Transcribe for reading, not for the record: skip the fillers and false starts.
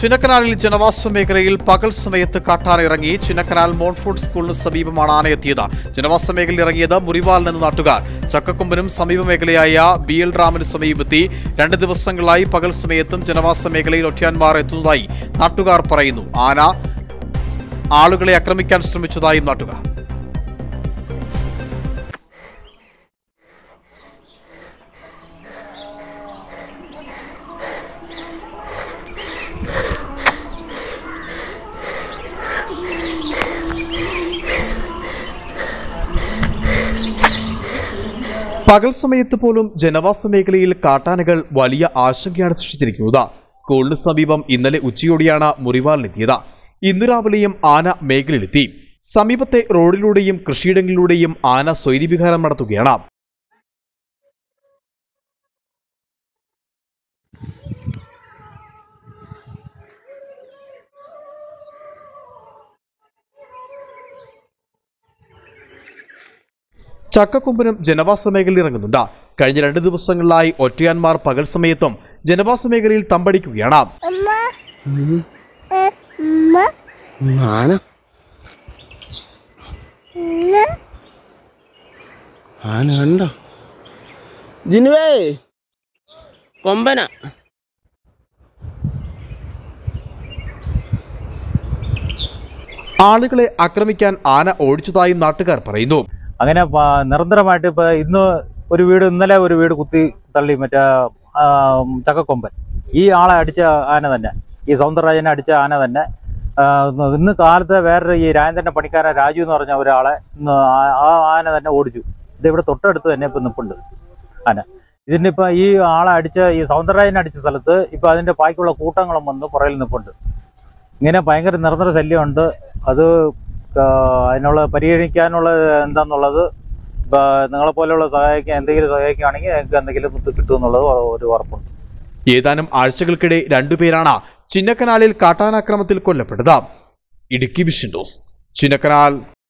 ചിന്നക്കനാലിൽ ജനവാസ മേഖലയിൽ പകൽ സമയത്ത് കാട്ടാന ഇറങ്ങി. ചിന്നക്കനാൽ മോൺഫോർട്ട് സ്കൂളിന് സമീപമാണ് ആന എത്തിയത്. ജനവാസ മേഖലയിൽ ഇറങ്ങിയത് മുറിവാൽ നിന്ന് നാട്ടുകാർ. ചക്കക്കൊമ്പനും സമീപ മേഖലയായ BL ഡാമിന് സമീപെത്തി. 2 ദിവസങ്ങളായി പകൽ സമയത്തും ജനവാസ മേഖലയിൽ ഒറ്റയാന്മാർ എത്തുന്നതായി നാട്ടുകാർ പറയുന്നു. ആന ആളുകളെ ആക്രമിക്കാൻ ശ്രമിച്ചതായും നാട്ടുകാർ. പകൽ സമയത്ത് പോലും ജനവാസ മേഖലയിൽ കാട്ടാനകൾ വലിയ ആശങ്കയാണ് സൃഷ്ടിച്ചിരിക്കുന്നത്. സ്കൂളിന് സമീപം ഇന്നലെ ഉച്ചയോടെയാണ് മുറിവാലിനെത്തിയത്. ഇന്ന് രാവിലെയും ആന മേഖലയിലെത്തി. സമീപത്തെ റോഡിലൂടെയും കൃഷിയിടങ്ങളിലൂടെയും ആന സ്വൈര്യവിഹാരം നടത്തുകയാണ്. ചക്കക്കൊമ്പനും ജനവാസ മേഖലയിൽ ഇറങ്ങുന്നുണ്ട്. കഴിഞ്ഞ 2 ദിവസങ്ങളിലായി ഒറ്റയാന്മാർ പകൽ സമയത്തും ജനവാസ മേഖലയിൽ തമ്പടിക്കുകയാണ്. ആളുകളെ ആക്രമിക്കാൻ ആന ഓടിച്ചതായും നാട്ടുകാർ പറയുന്നു. അങ്ങനെ നിരന്തരമായിട്ട് ഇപ്പോൾ ഇന്നലെ ഒരു വീട് കുത്തി തള്ളി. മറ്റേ ചക്കക്കൊമ്പൻ ഈ ആളെ അടിച്ച ആന തന്നെ, ഈ സൗന്ദരരാജനെ അടിച്ച ആന തന്നെ. ഇന്ന് കാലത്ത് വേറൊരു ഈ രാജേന്ദ്രൻ്റെ പണിക്കാരൻ രാജു എന്ന് പറഞ്ഞ ഒരാളെ ആ ആന തന്നെ ഓടിച്ചു. ഇതിവിടെ തൊട്ടടുത്ത് തന്നെ ഇപ്പം നിൽപ്പുണ്ട് ആന. ഇതിൻ്റെ ഇപ്പം ഈ ആളെ അടിച്ച ഈ സൗന്ദരരാജനെ അടിച്ച സ്ഥലത്ത് ഇപ്പം അതിൻ്റെ ബാക്കിയുള്ള കൂട്ടങ്ങളും വന്ന് പുറകിൽ നിൽപ്പുണ്ട്. ഇങ്ങനെ ഭയങ്കര നിരന്തര ശല്യമുണ്ട്. അത് അതിനുള്ള പരിഹരിക്കാനുള്ള എന്താന്നുള്ളത് നിങ്ങളെപ്പോലെയുള്ള എന്തെങ്കിലും സഹായിക്കുകയാണെങ്കിൽ ഞങ്ങൾക്ക് എന്തെങ്കിലും കിട്ടുമെന്നുള്ളത് ഒരു ഉറപ്പുണ്ട്. ഏതാനും ആഴ്ചകൾക്കിടെ 2 പേരാണ് ചിന്നക്കനാലിൽ കാട്ടാനാക്രമത്തിൽ കൊല്ലപ്പെട്ടത്. Idukki vision news, Chinnakanal.